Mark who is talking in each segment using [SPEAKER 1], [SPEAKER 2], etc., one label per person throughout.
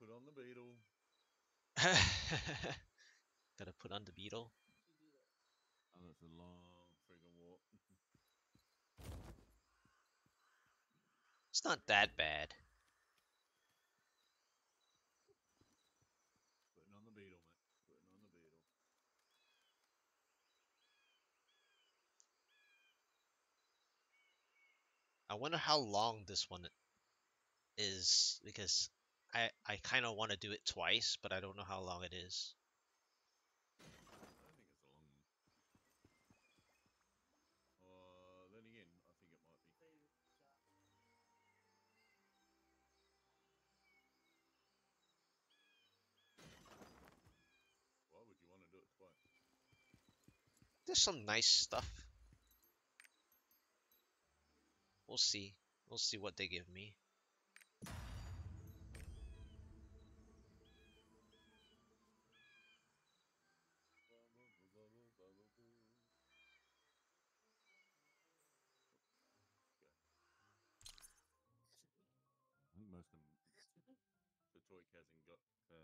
[SPEAKER 1] Put on the beetle.
[SPEAKER 2] Gotta put on the beetle.
[SPEAKER 1] Oh, that's a long friggin' walk.
[SPEAKER 2] It's not that bad.
[SPEAKER 1] Putting on the beetle, mate. Putting on the beetle.
[SPEAKER 2] I wonder how long this one is because I kind of want to do it twice, but I don't know how long it is.
[SPEAKER 1] I don't think it's a long one. Then again, I think it might be. Why would you want to do it twice?
[SPEAKER 2] There's some nice stuff. We'll see. We'll see what they give me.
[SPEAKER 1] I think most of them, Detroit hasn't got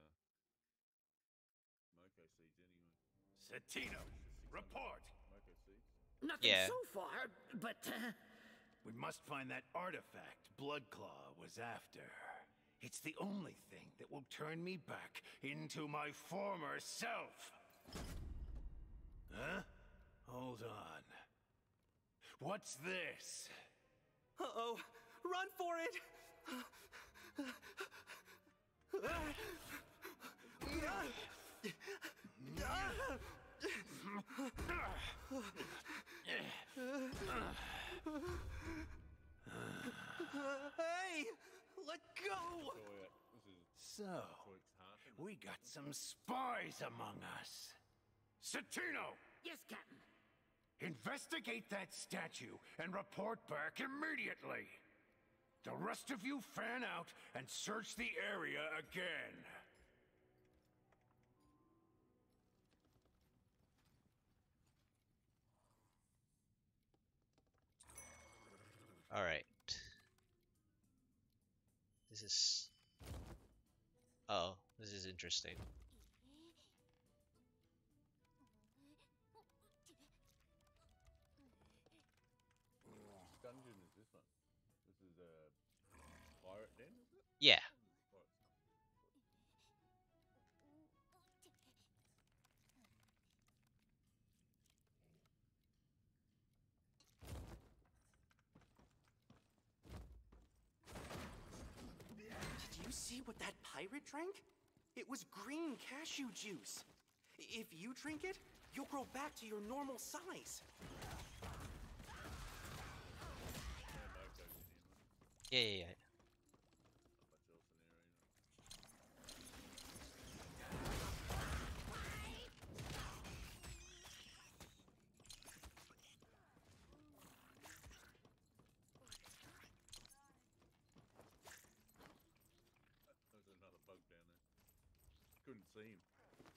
[SPEAKER 1] Moco seeds anyway.
[SPEAKER 3] Satino, report!
[SPEAKER 1] Moco seeds?
[SPEAKER 4] Nothing
[SPEAKER 2] Yeah.
[SPEAKER 4] so far, but
[SPEAKER 3] We must find that artifact Bloodclaw was after. It's the only thing that will turn me back into my former self. Huh? Hold on. What's this?
[SPEAKER 5] Uh-oh! Run for it! Hey! Let go!
[SPEAKER 1] This is
[SPEAKER 3] So,
[SPEAKER 1] Detroit's heart. Isn't it?
[SPEAKER 3] we got some spies among us. Satino,
[SPEAKER 4] yes, Captain.
[SPEAKER 3] investigate that statue and report back immediately. The rest of you fan out and search the area again.
[SPEAKER 2] All right. This is. Oh, this is interesting.
[SPEAKER 1] Which dungeon is this one? This is a pirate den, is it?
[SPEAKER 2] Yeah.
[SPEAKER 1] Pirate.
[SPEAKER 5] Did you see what that pirate drank? It was green cashew juice. If you drink it, you'll grow back to your normal size.
[SPEAKER 1] Moco's in here, mate.
[SPEAKER 2] Yeah.
[SPEAKER 1] Not much else in there either. There's another bug down there. Couldn't see him.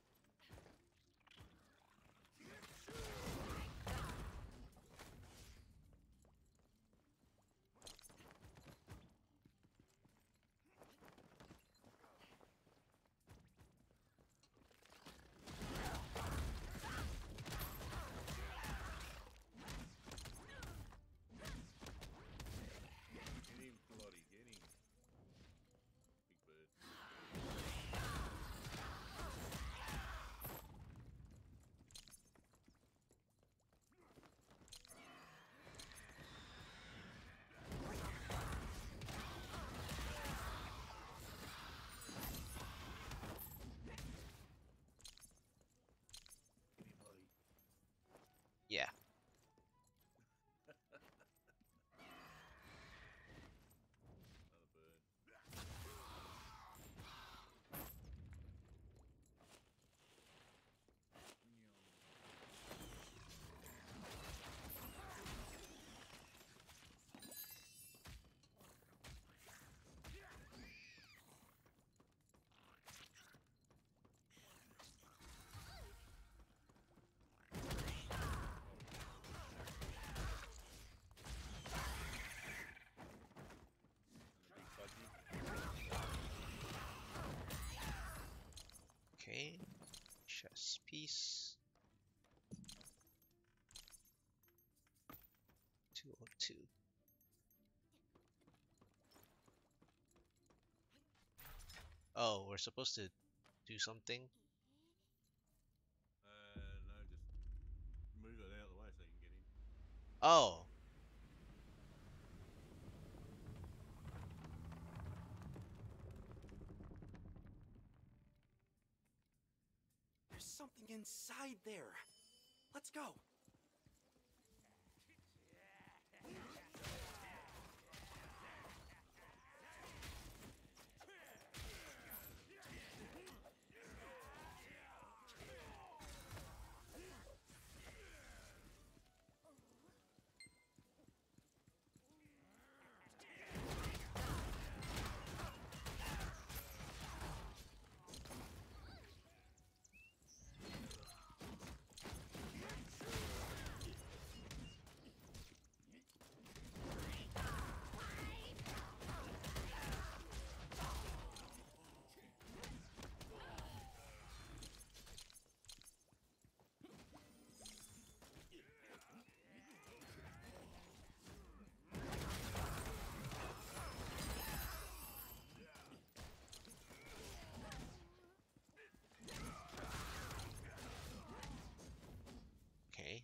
[SPEAKER 1] Get him, bloody, get him. Big bird.
[SPEAKER 2] Chess piece. 202. Oh, we're supposed to do something?
[SPEAKER 1] No, just move it out of the way so you can get in.
[SPEAKER 2] Oh.
[SPEAKER 5] There's something inside there. Let's go.
[SPEAKER 2] Okay.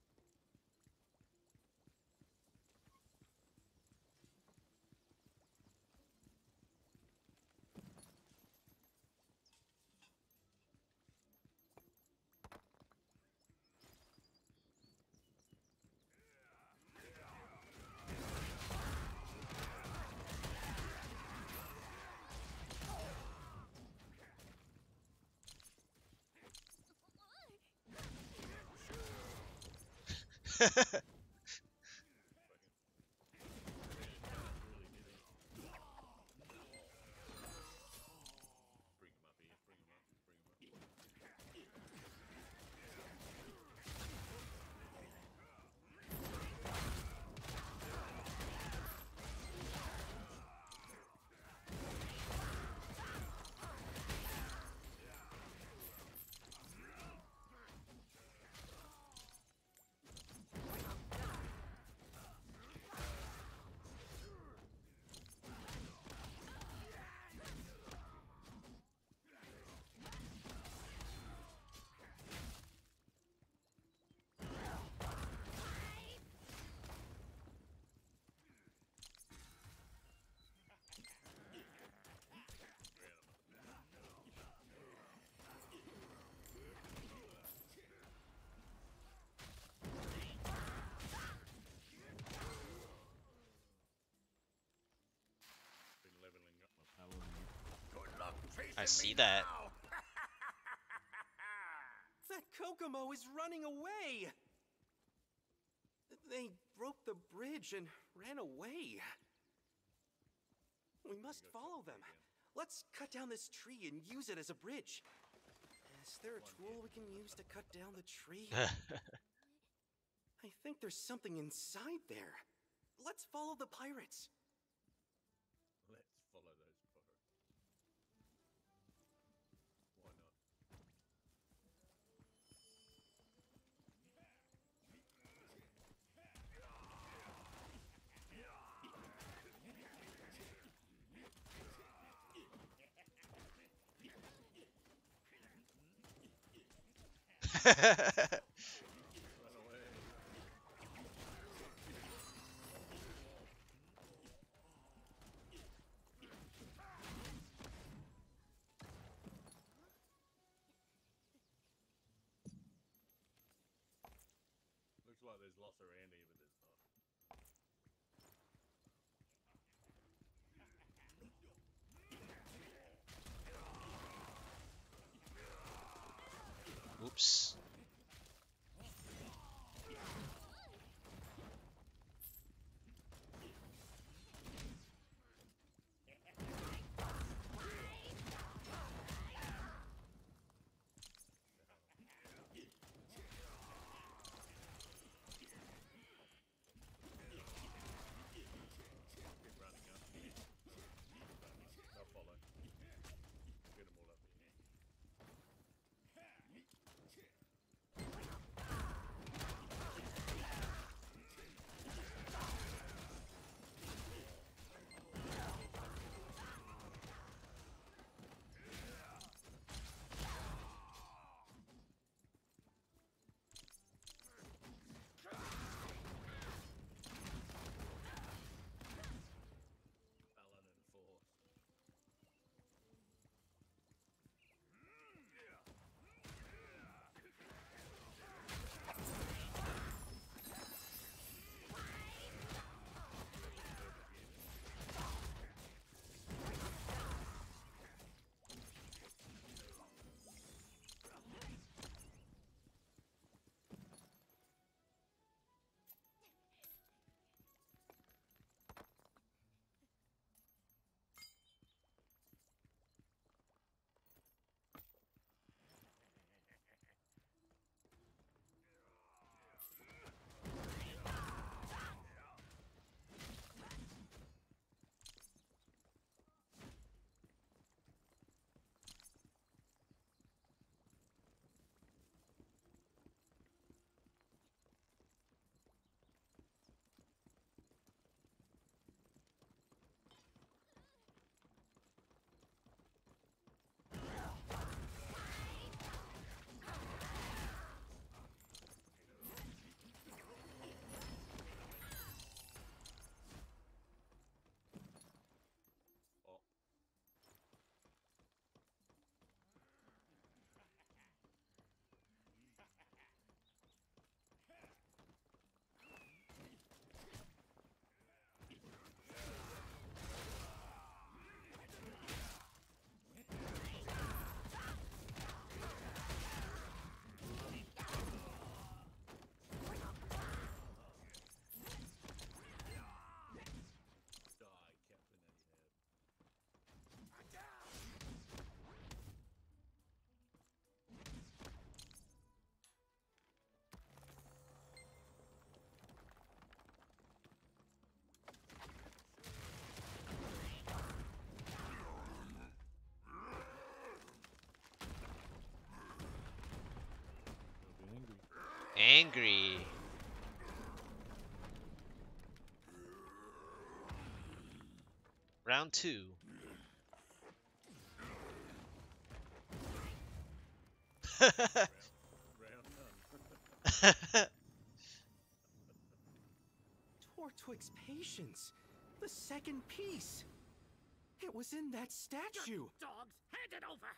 [SPEAKER 1] Bring him up here, bring him up, bring him up. Been leveling up my paladin.
[SPEAKER 3] Good luck chasing
[SPEAKER 2] I see
[SPEAKER 3] me
[SPEAKER 2] that.
[SPEAKER 3] now.
[SPEAKER 5] That Kokomo is running away! They broke the bridge and ran away. We must follow them. Let's cut down this tree and use it as a bridge. Is there a tool we can use to cut down the tree? I think there's something inside there. Let's follow the pirates.
[SPEAKER 1] Let's follow those pirates. Why not? Run away. Looks like there's lots around here, but there's not.
[SPEAKER 2] Oops.
[SPEAKER 1] Keep running up. They'll follow. Get them all up here.
[SPEAKER 2] Angry. Round 2.
[SPEAKER 1] Round none.
[SPEAKER 5] Tortwig's patience. The second piece. It was in that statue.
[SPEAKER 4] Dogs, hand it over!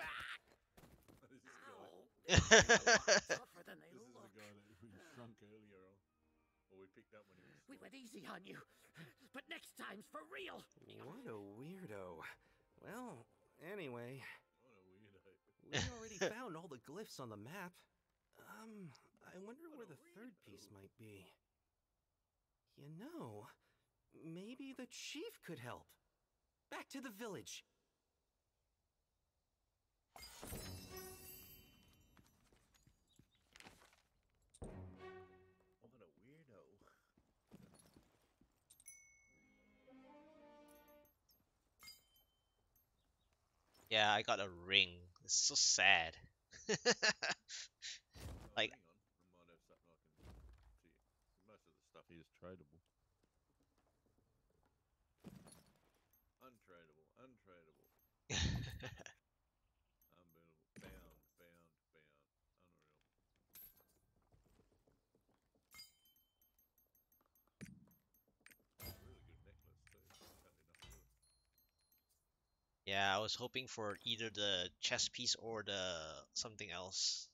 [SPEAKER 1] This is the guy.
[SPEAKER 4] Tougher than they
[SPEAKER 1] This is the
[SPEAKER 4] look.
[SPEAKER 1] guy that we shrunk earlier on. Or we picked up when he was.
[SPEAKER 4] We went easy on you, but next time's for real.
[SPEAKER 5] What a weirdo. Well, anyway,
[SPEAKER 1] What a weirdo.
[SPEAKER 5] we already found all the glyphs on the map. I wonder where the third piece might be. You know, maybe the chief could help. Back to the village.
[SPEAKER 1] What a weirdo.
[SPEAKER 2] Yeah, I got a ring. It's so sad. Like-
[SPEAKER 1] hang on. I might have something I can see. Most of the stuff here is tradable. Untradable. Unbeatable. Bound. Unreal. Really good necklace too. Apparently nothing to it.
[SPEAKER 2] Yeah, I was hoping for either the chess piece or the something else.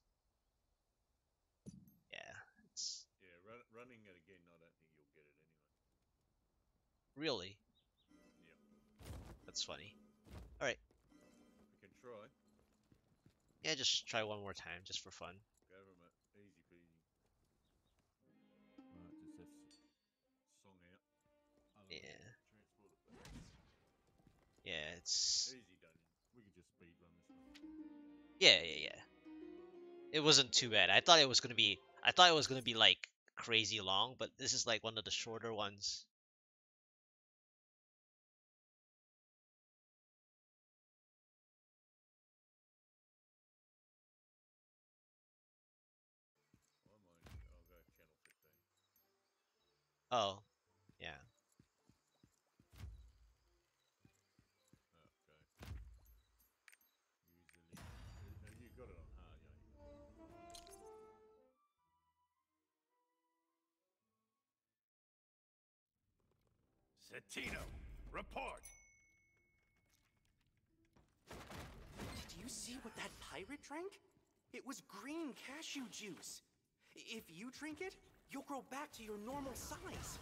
[SPEAKER 2] Yeah, it's
[SPEAKER 1] Yeah, running it again, I don't think you'll get it anyway.
[SPEAKER 2] really,
[SPEAKER 1] Yep.
[SPEAKER 2] that's funny. Alright,
[SPEAKER 1] We can try.
[SPEAKER 2] yeah, just try one more time, just for fun.
[SPEAKER 1] Government. Easy peasy. Right, just have song out.
[SPEAKER 2] Yeah.
[SPEAKER 1] Transport it back.
[SPEAKER 2] Yeah, it's
[SPEAKER 1] Easy dungeon. We could just speed run this one.
[SPEAKER 2] yeah. It wasn't too bad. I thought it was gonna be like crazy long, but this is like one of the shorter ones.
[SPEAKER 1] I'll go channel 15.
[SPEAKER 2] Oh, yeah.
[SPEAKER 1] Okay. Usually. You got it on hard, yeah.
[SPEAKER 3] Satino, report!
[SPEAKER 5] Did you see what that pirate drank? It was green cashew juice. If you drink it, you'll grow back to your normal size.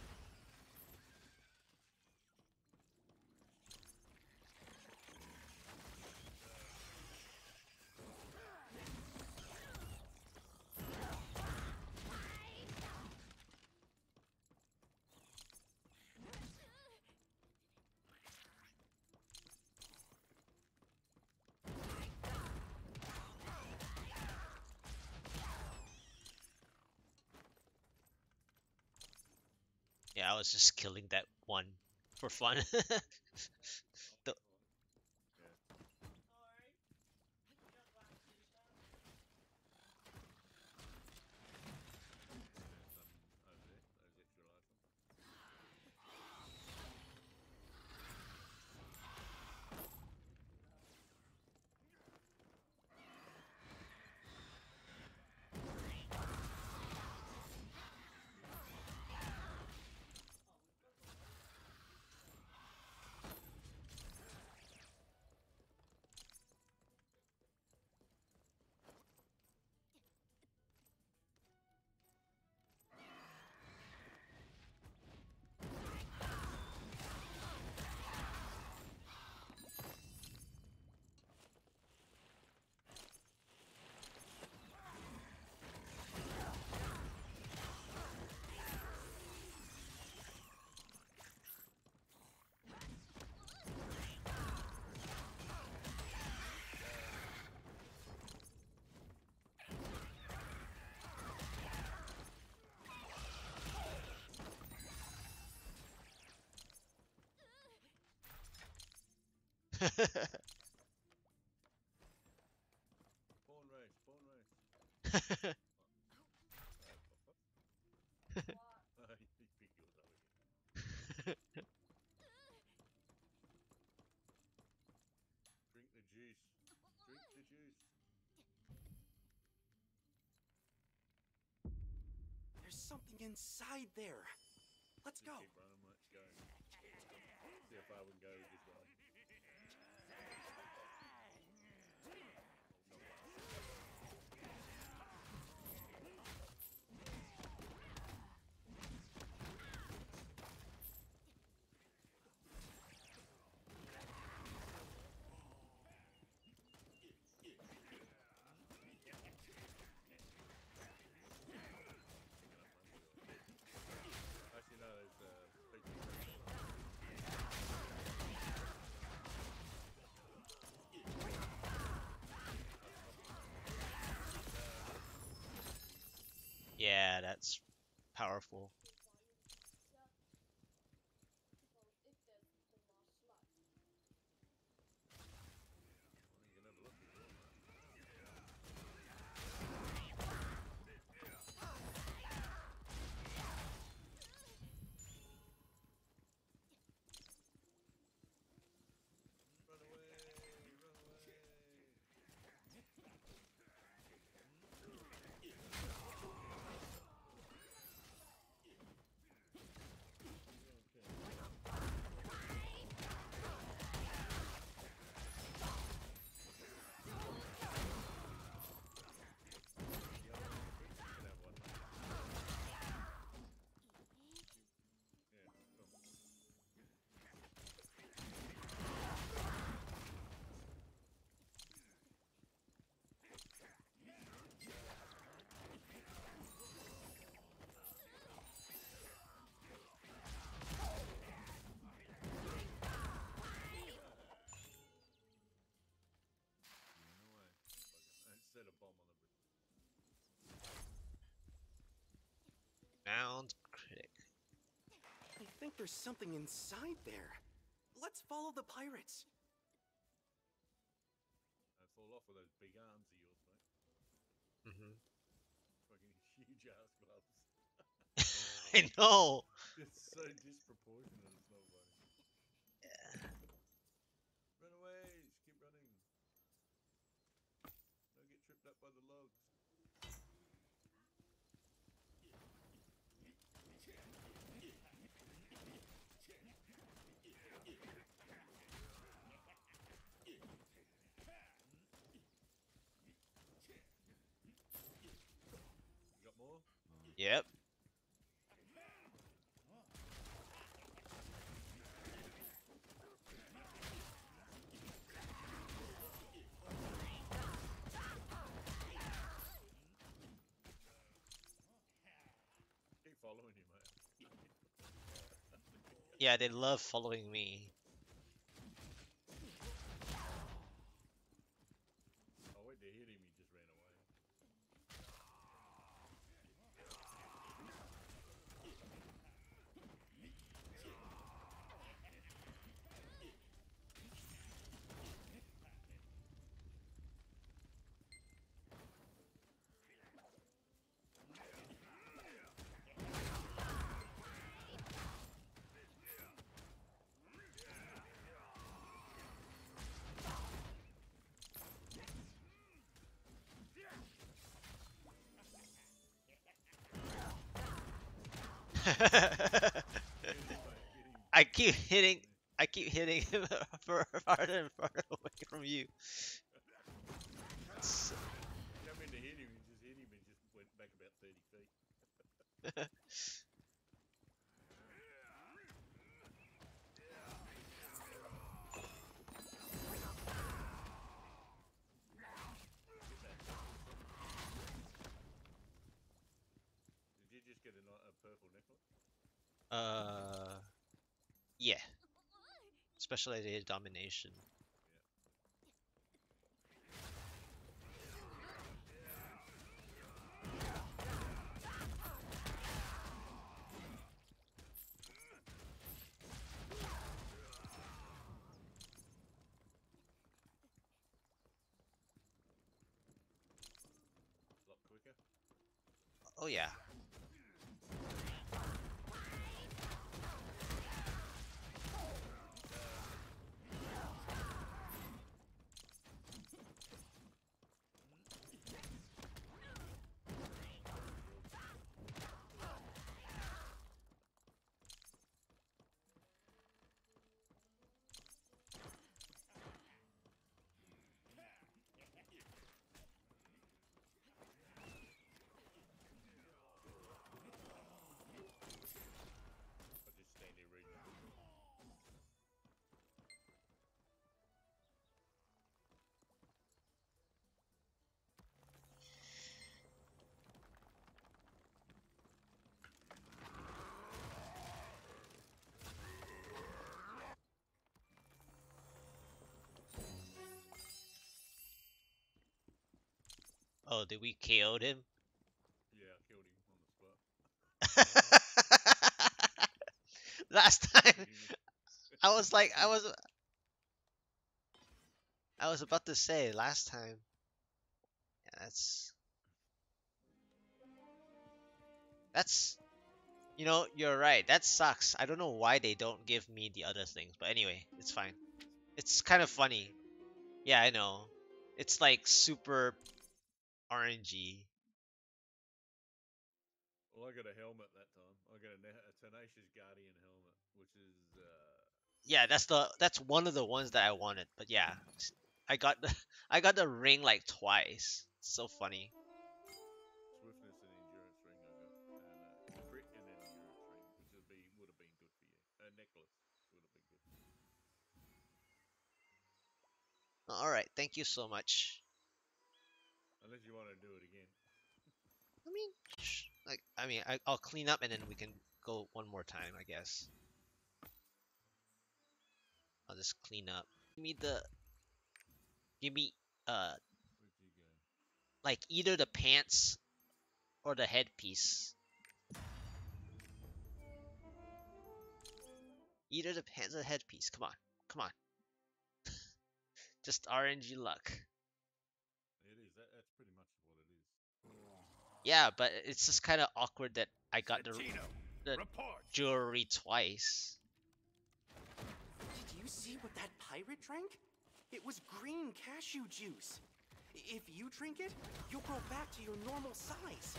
[SPEAKER 2] Yeah, I was just killing that one for fun. The-
[SPEAKER 1] Over there, those extra large ones. Spawn race. juice.
[SPEAKER 5] There's something inside there. Let's
[SPEAKER 1] Just
[SPEAKER 5] go.
[SPEAKER 1] keep running, let's go. See how far we can go with this one. Actually, no, there's
[SPEAKER 2] Yeah, that's powerful.
[SPEAKER 1] you can have a look at it. Run away, run away. Set a bomb on the bridge.
[SPEAKER 2] Mound critic.
[SPEAKER 5] I think there's something inside there. Let's follow the pirates.
[SPEAKER 1] Fall off with those big arms of yours, mate.
[SPEAKER 2] Mm-hmm.
[SPEAKER 1] Fucking huge ass gloves.
[SPEAKER 2] I know.
[SPEAKER 1] It's so disproportionate, it's not funny. Run away, just keep running. Don't get tripped up by the logs. You got more?
[SPEAKER 2] Yep.
[SPEAKER 1] Keep following you, mate.
[SPEAKER 2] Yeah, they love following me.
[SPEAKER 1] Oh, wait, they hit him, he just ran away.
[SPEAKER 2] I keep hitting him farther and farther away from you. It's-
[SPEAKER 1] Come in to hit him, you just hit him and just went back about 30 feet. Did you just get a purple necklace?
[SPEAKER 2] Yeah. Specialized domination.
[SPEAKER 1] It's a lot quicker.
[SPEAKER 2] Oh yeah. Oh, did we KO'd him?
[SPEAKER 1] Yeah, I killed him on the spot.
[SPEAKER 2] Last time,
[SPEAKER 1] He was-
[SPEAKER 2] I was like, I was about to say last time. Yeah, that's, you know, you're right. That sucks. I don't know why they don't give me the other things, but anyway, it's fine. It's kind of funny. Yeah, I know. It's like super RNG.
[SPEAKER 1] Well, I got a helmet that time. I got a Tenacious Guardian helmet, which is
[SPEAKER 2] Yeah, that's one of the ones that I wanted. But yeah, I got the I got the ring like twice. It's so funny.
[SPEAKER 1] swiftness and endurance ring I got, and a crit and an endurance ring, which would have been good for you. A necklace would have been good.
[SPEAKER 2] All right, thank you so much.
[SPEAKER 1] Unless you want to do it again.
[SPEAKER 2] I mean, I'll clean up and then we can go one more time, I guess. I'll just clean up. Give me
[SPEAKER 1] Where'd you go?
[SPEAKER 2] like either the pants or the headpiece. Either the pants or the headpiece. Come on, come on. Just RNG luck.
[SPEAKER 1] It is. That's pretty much what it is.
[SPEAKER 2] Yeah, but it's just kind of awkward that I got
[SPEAKER 3] Santino,
[SPEAKER 2] the
[SPEAKER 3] report.
[SPEAKER 2] jewelry twice.
[SPEAKER 5] Did you see what that pirate drank? It was green cashew juice. If you drink it, you'll grow back to your normal size.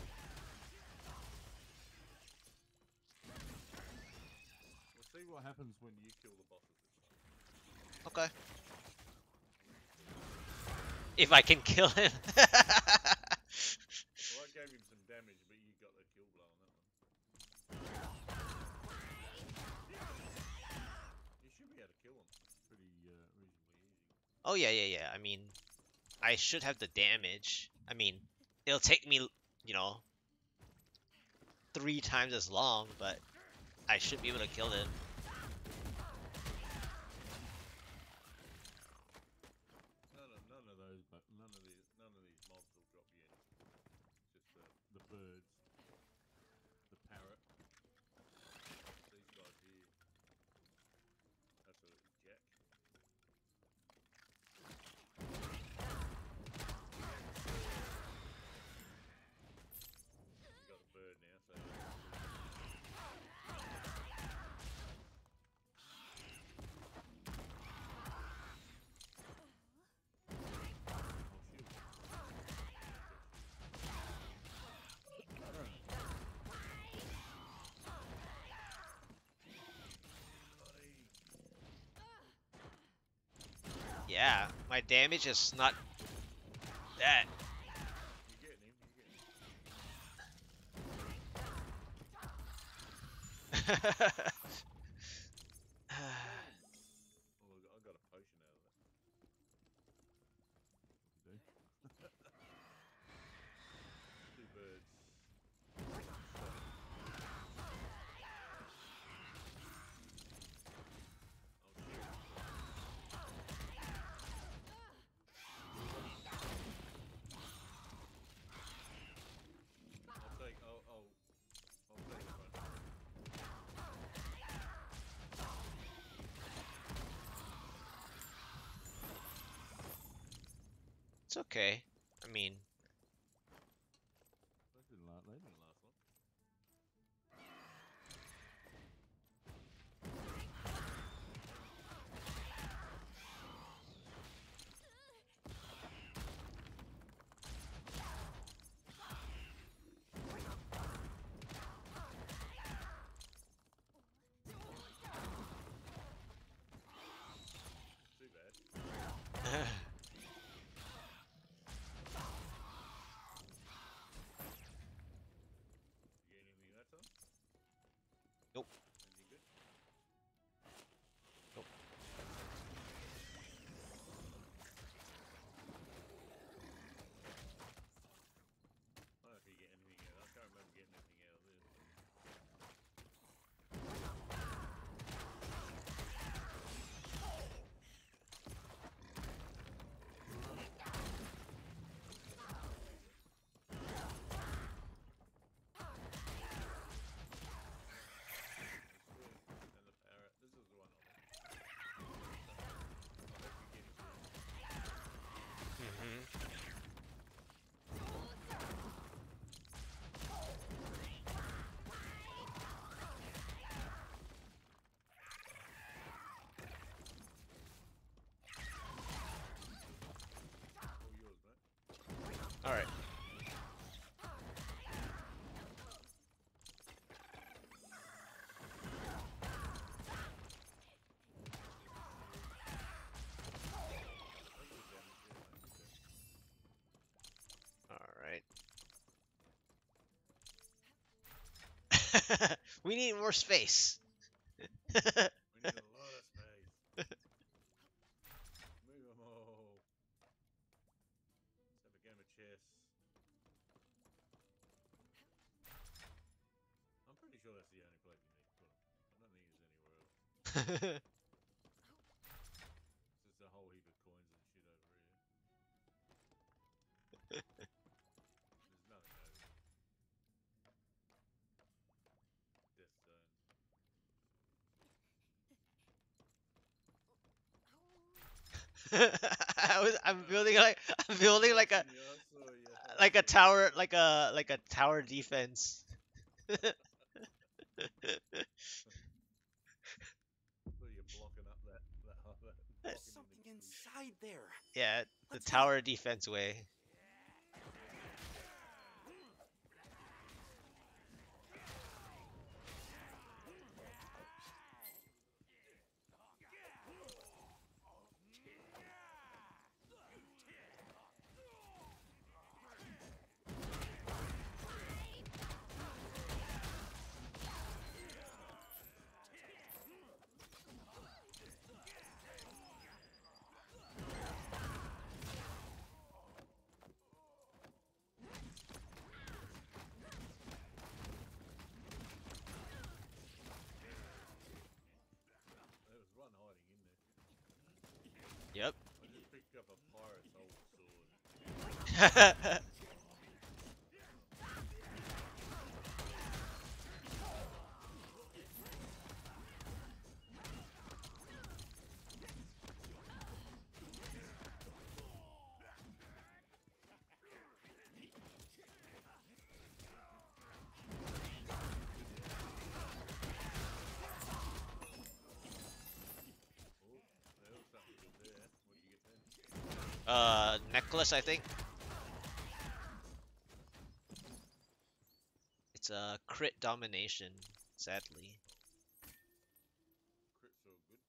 [SPEAKER 1] We'll see what happens when you kill the bosses this time.
[SPEAKER 2] Okay. If I can kill him.
[SPEAKER 1] Well, I gave him some damage, but you got the kill blow on that one. You should be able to kill him pretty reasonably easy.
[SPEAKER 2] Oh yeah. I mean, I should have the damage. I mean, it'll take me, you know, 3 times as long, but I should be able to kill him.
[SPEAKER 1] None of these mobs will drop you anything. Just the birds, the parrot, these guys here. Absolutely jack. You got a bird now, so.
[SPEAKER 2] Yeah, my damage is not that.
[SPEAKER 1] You're getting him, Oh, I got a potion out of that. What do you do? 2 birds. I'll take the front.
[SPEAKER 2] It's okay. I mean,
[SPEAKER 1] They didn't last long. Too bad.
[SPEAKER 2] Alright. Alright. We need more space.
[SPEAKER 1] We need a lot of space. Move them all. Let's have a game of chess. I'm pretty sure that's the only place you need to put them. I don't think there's anywhere else. There's a whole heap of coins and shit over here. There's nothing over here. Death zone.
[SPEAKER 2] I'm building like a
[SPEAKER 1] Yeah, I saw you.
[SPEAKER 2] like a tower like a tower defense.
[SPEAKER 1] So you're blocking up that
[SPEAKER 5] There's
[SPEAKER 1] blocking
[SPEAKER 5] something
[SPEAKER 1] in the
[SPEAKER 5] inside there.
[SPEAKER 2] Yeah, the
[SPEAKER 5] Let's
[SPEAKER 2] tower defense way.
[SPEAKER 1] There was one hiding in there.
[SPEAKER 2] Yep.
[SPEAKER 1] I just picked up a pirate's old sword. Oh, there was something good there. What'd you get then?
[SPEAKER 2] Necklace, I think. It's a crit domination, sadly.
[SPEAKER 1] Crit's all good.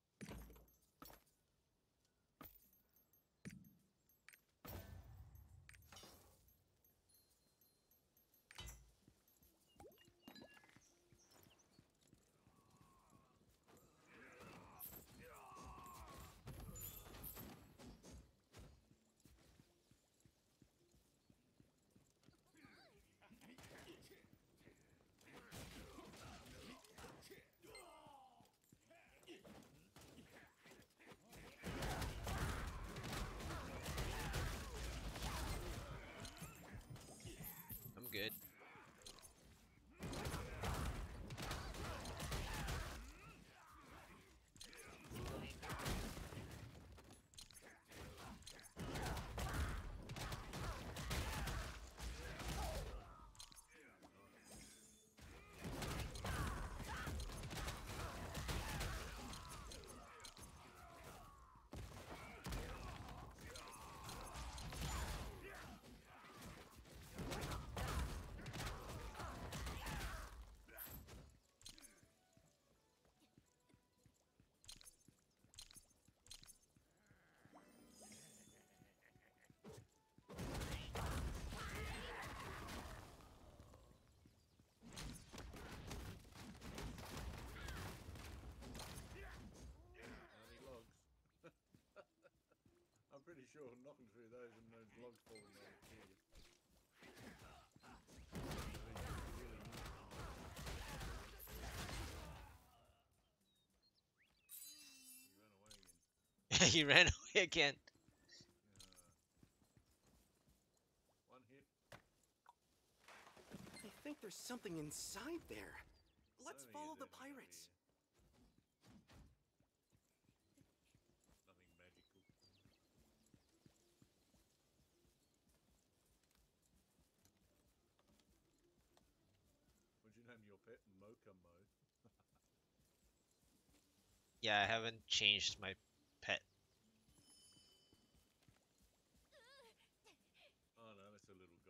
[SPEAKER 2] I'm good.
[SPEAKER 1] Any logs? I'm pretty sure knocking through those and those logs falling on the kill you. He ran away again.
[SPEAKER 2] He ran away again.
[SPEAKER 1] One hit.
[SPEAKER 5] I think there's something inside there. Let's
[SPEAKER 1] Don't think
[SPEAKER 5] follow
[SPEAKER 1] there's
[SPEAKER 5] the
[SPEAKER 1] anything
[SPEAKER 5] pirates.
[SPEAKER 1] here. Nothing magical. Would you name your pet Mocha Mo?
[SPEAKER 2] Yeah, I haven't changed my pet.
[SPEAKER 1] Oh no, that's a little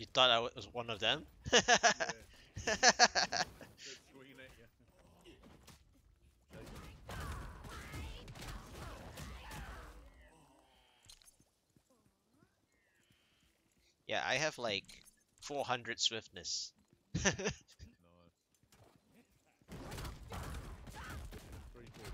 [SPEAKER 2] thought I was one of them?
[SPEAKER 1] Yeah. That's swinging at you.
[SPEAKER 2] Yeah, I have like 400 swiftness.
[SPEAKER 1] Nice. 341.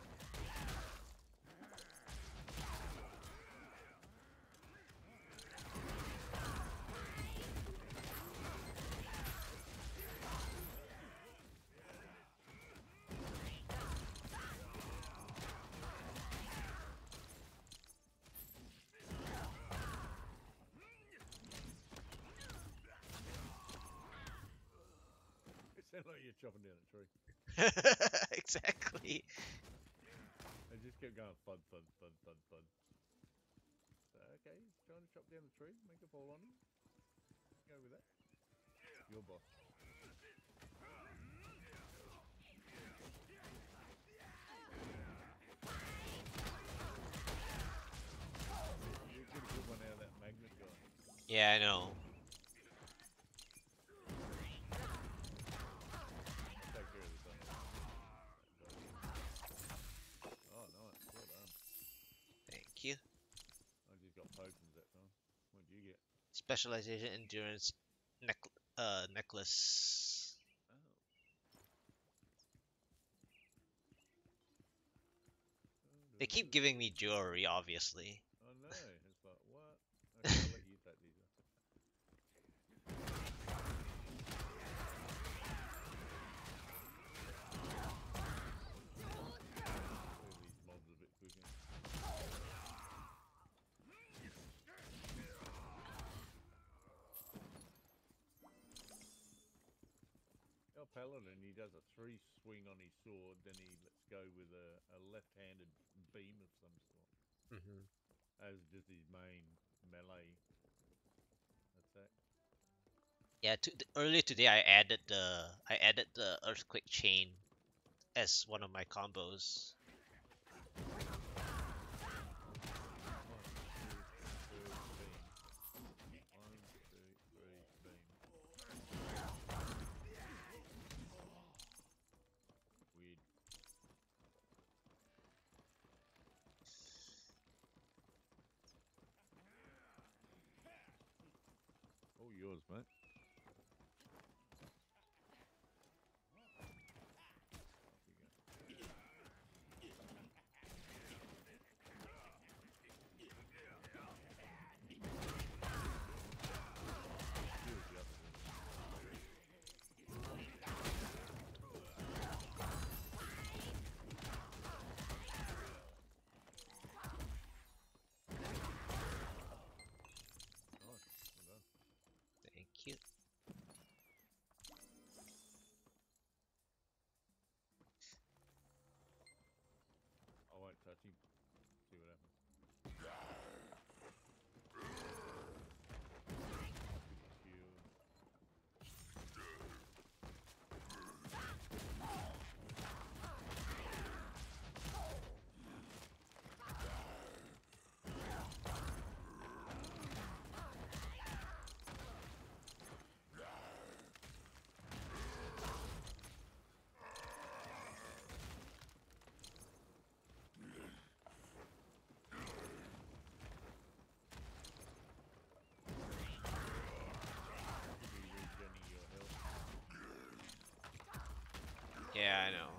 [SPEAKER 1] It sounds like you're chopping down a tree.
[SPEAKER 2] Exactly.
[SPEAKER 1] They just kept going thud, thud, thud, thud, thud. So, okay, he's trying to chop down the tree, make a fall on him. Go with that. Your boss. You get a good one out of that magnet guy.
[SPEAKER 2] Yeah, I know.
[SPEAKER 1] Take care of this one. Oh, nice. Well done.
[SPEAKER 2] Thank you.
[SPEAKER 1] I just got potions that time. What'd you get?
[SPEAKER 2] Specialization endurance necklace.
[SPEAKER 1] Oh.
[SPEAKER 2] They keep giving me jewelry, obviously.
[SPEAKER 1] I know. It's like, what? Okay, I'll let you take these. These mobs a bit quicker. Our paladin, he does a 3 swing on his sword, then he lets go with a left-handed beam of some sort.
[SPEAKER 2] Hmm.
[SPEAKER 1] As just his main melee attack.
[SPEAKER 2] Yeah, earlier today I added the earthquake chain as one of my combos.
[SPEAKER 1] Weird. All yours, mate.
[SPEAKER 2] Thank you.
[SPEAKER 1] I won't touch him. See what happens.
[SPEAKER 2] Yeah, I know.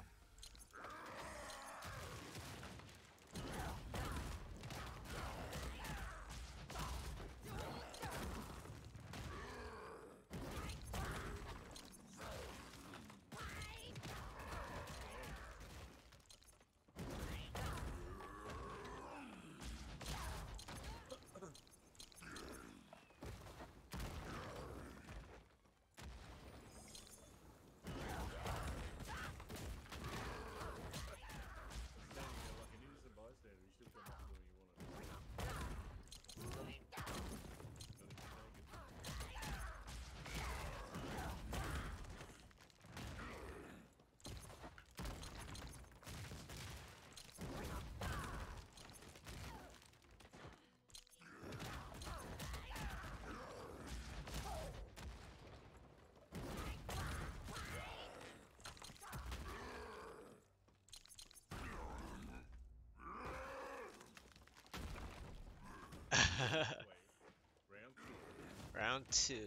[SPEAKER 2] Round 2.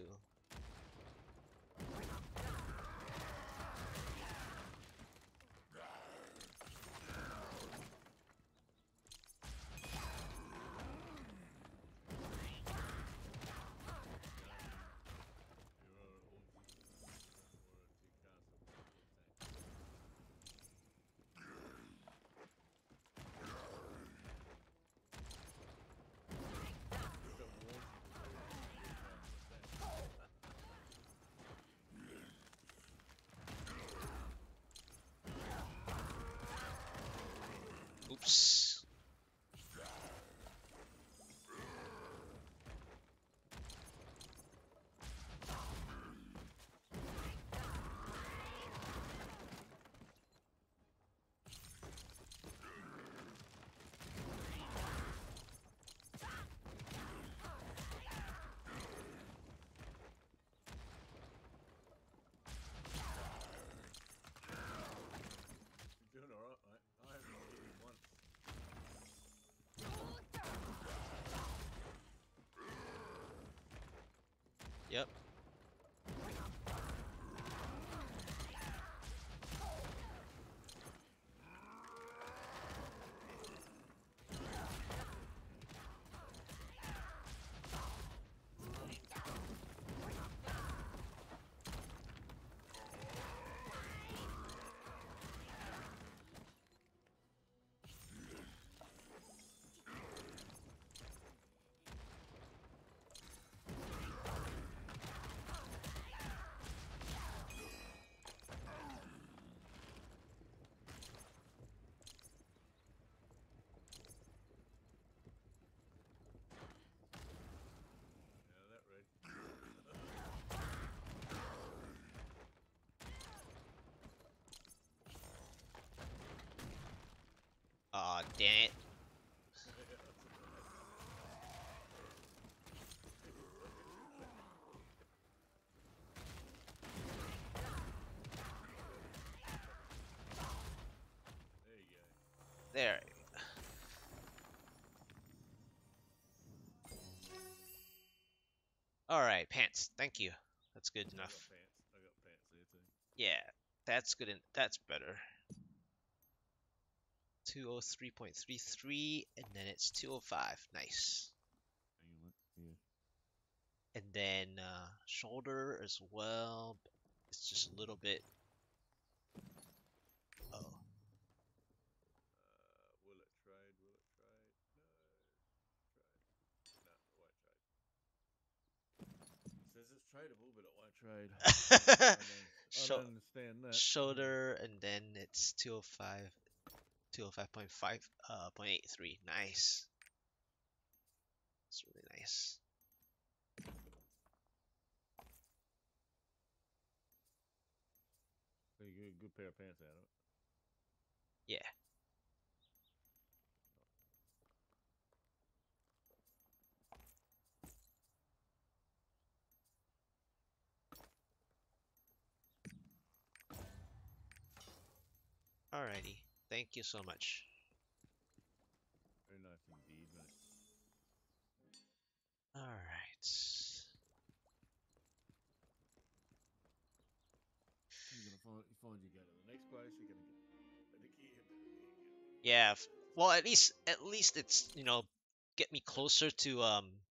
[SPEAKER 2] Oops.
[SPEAKER 1] You're doing alright, mate. I haven't hit him once.
[SPEAKER 2] Yep.
[SPEAKER 1] Yeah, that red.
[SPEAKER 2] Aw, dang it.
[SPEAKER 1] There you go.
[SPEAKER 2] There. Alright, pants. Thank you. That's good
[SPEAKER 1] I
[SPEAKER 2] enough.
[SPEAKER 1] got pants. I got pants there too.
[SPEAKER 2] Yeah, that's good. That's better. 203.33, and then it's 205. Nice.
[SPEAKER 1] Hang on, yeah.
[SPEAKER 2] And then shoulder as well. It's just a little bit. Oh,
[SPEAKER 1] Will it trade? Will it trade? No. Trade. No, it won't trade. It says it's tradable, but it won't trade. I don't understand that.
[SPEAKER 2] shoulder, and then it's 205, 205.5, 0.83. Nice. It's really nice.
[SPEAKER 1] So you get a good pair of pants out of it.
[SPEAKER 2] Yeah. Alrighty. Thank you so much.
[SPEAKER 1] Very nice indeed, mate.
[SPEAKER 2] Alright.
[SPEAKER 1] You're gonna find you go to the next place. You're gonna get better gear.
[SPEAKER 2] Yeah. Well, at least it's, get me closer to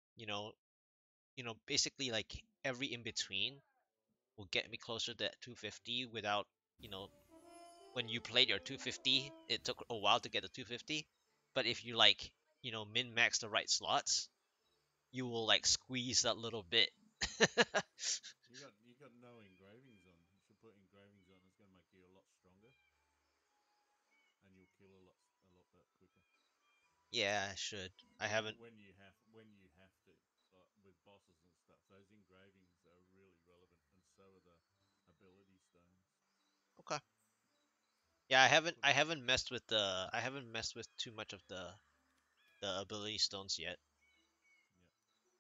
[SPEAKER 2] basically like every in between will get me closer to that 250 without, you know, when you played your 250, it took a while to get the 250. But if you like, min max the right slots, you will like squeeze that little bit.
[SPEAKER 1] You got no engravings on. You should put engravings on. It's gonna make you a lot stronger, and you'll kill a lot bit quicker.
[SPEAKER 2] Yeah, I should. I haven't.
[SPEAKER 1] When you have to, like with bosses and stuff, those engravings are really relevant, and so are the ability stones.
[SPEAKER 2] Okay. Yeah, I haven't messed with too much of the ability stones yet.
[SPEAKER 1] Yeah.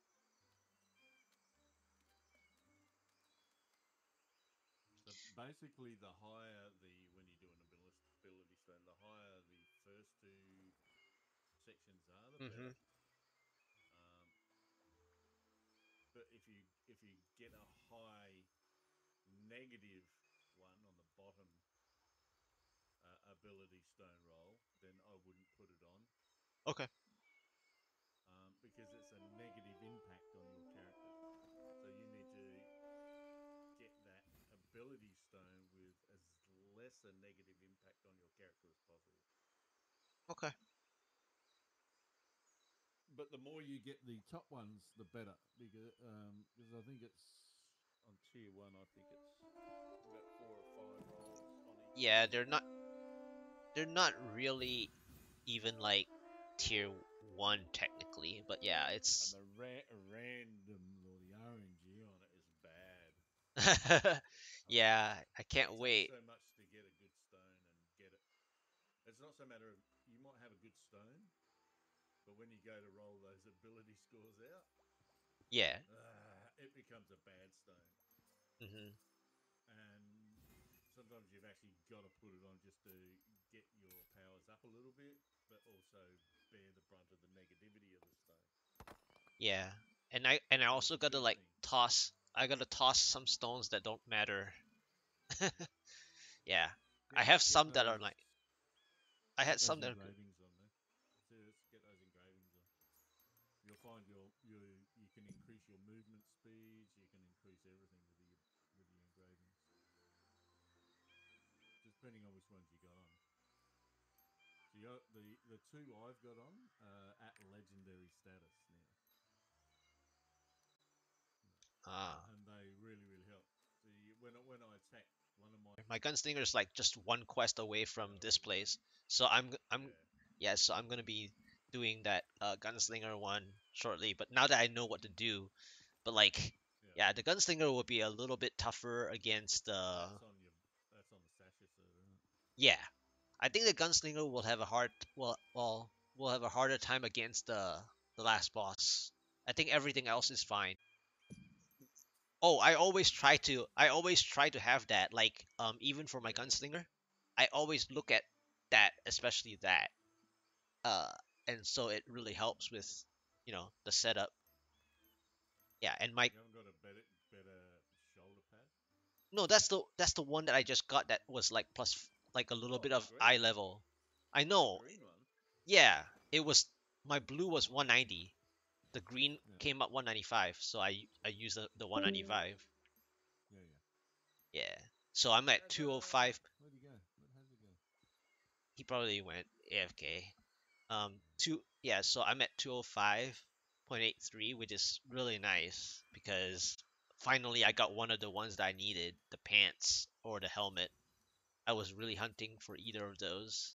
[SPEAKER 1] So basically, the higher when you do an ability stone, the higher the first two sections are, the better.
[SPEAKER 2] Mhm.
[SPEAKER 1] But if you get a high negative one on the bottom ability stone roll, then I wouldn't put it on.
[SPEAKER 2] Okay.
[SPEAKER 1] Because it's a negative impact on your character. So you need to get that ability stone with as less a negative impact on your character as possible.
[SPEAKER 2] Okay.
[SPEAKER 1] But the more you get the top ones, the better, because I think it's on tier 1. I think it's about 4 or 5 rolls on each.
[SPEAKER 2] Yeah, they're not really even like tier 1 technically, but yeah,
[SPEAKER 1] And
[SPEAKER 2] it's
[SPEAKER 1] the random or the RNG on it is bad.
[SPEAKER 2] yeah, I
[SPEAKER 1] It
[SPEAKER 2] can't
[SPEAKER 1] takes
[SPEAKER 2] wait.
[SPEAKER 1] so much to get a good stone and get it. It's not so matter of you might have a good stone, but when you go to roll those ability scores out,
[SPEAKER 2] Yeah.
[SPEAKER 1] it becomes a bad stone.
[SPEAKER 2] Hmm.
[SPEAKER 1] And sometimes you've actually got to put it on just to get your powers up a little bit, but also bear the brunt of the negativity of the stone.
[SPEAKER 2] Yeah. And I
[SPEAKER 1] But
[SPEAKER 2] also
[SPEAKER 1] it's a
[SPEAKER 2] got to
[SPEAKER 1] good
[SPEAKER 2] like
[SPEAKER 1] thing.
[SPEAKER 2] I got to toss some stones that don't matter. Yeah. I
[SPEAKER 1] Get
[SPEAKER 2] have
[SPEAKER 1] get
[SPEAKER 2] some that are
[SPEAKER 1] those
[SPEAKER 2] like I
[SPEAKER 1] get
[SPEAKER 2] had
[SPEAKER 1] those
[SPEAKER 2] some that are good.
[SPEAKER 1] engravings on there. Seriously, get those engravings on. You'll find you can increase your movement speeds. You can increase everything with the engravings, just depending on which ones you got on. So the two I've got on at legendary status now,
[SPEAKER 2] Ah.
[SPEAKER 1] and they really help. So when I attack one of my
[SPEAKER 2] My gunslinger is like just one quest away from this
[SPEAKER 1] right,
[SPEAKER 2] place. So I'm
[SPEAKER 1] yeah,
[SPEAKER 2] yeah, so I'm gonna be doing that gunslinger one shortly. But now that I know what to do, but like
[SPEAKER 1] yeah,
[SPEAKER 2] yeah, the gunslinger will be a little bit tougher against
[SPEAKER 1] that's on the Sasha server, isn't it?
[SPEAKER 2] yeah. I think the gunslinger will have a hard will have a harder time against the last boss. I think everything else is fine. Oh, I always try to have that like even for my
[SPEAKER 1] Yeah,
[SPEAKER 2] gunslinger, I always look at that, especially that. Uh and so it really helps with, the setup. Yeah, and my
[SPEAKER 1] you haven't got a better shoulder pad.
[SPEAKER 2] no, that's the one that I just got that was like plus like a little
[SPEAKER 1] Oh,
[SPEAKER 2] bit
[SPEAKER 1] the
[SPEAKER 2] of
[SPEAKER 1] green
[SPEAKER 2] eye
[SPEAKER 1] one,
[SPEAKER 2] level. I
[SPEAKER 1] the
[SPEAKER 2] know.
[SPEAKER 1] green one.
[SPEAKER 2] Yeah, it was my blue was 190. The green
[SPEAKER 1] Yeah,
[SPEAKER 2] came up 195, so I used the 195.
[SPEAKER 1] yeah.
[SPEAKER 2] Yeah. So I'm at
[SPEAKER 1] Has
[SPEAKER 2] 205.
[SPEAKER 1] where'd he go? How's he go?
[SPEAKER 2] He probably went AFK. Yeah, so I'm at 205.83, which is really nice because finally I got one of the ones that I needed, the pants or the helmet. I was really hunting for either of those.